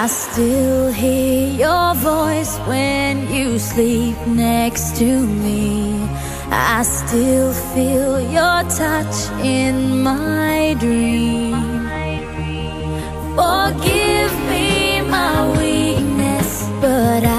I still hear your voice when you sleep next to me. I still feel your touch in my dream. Forgive me my weakness, but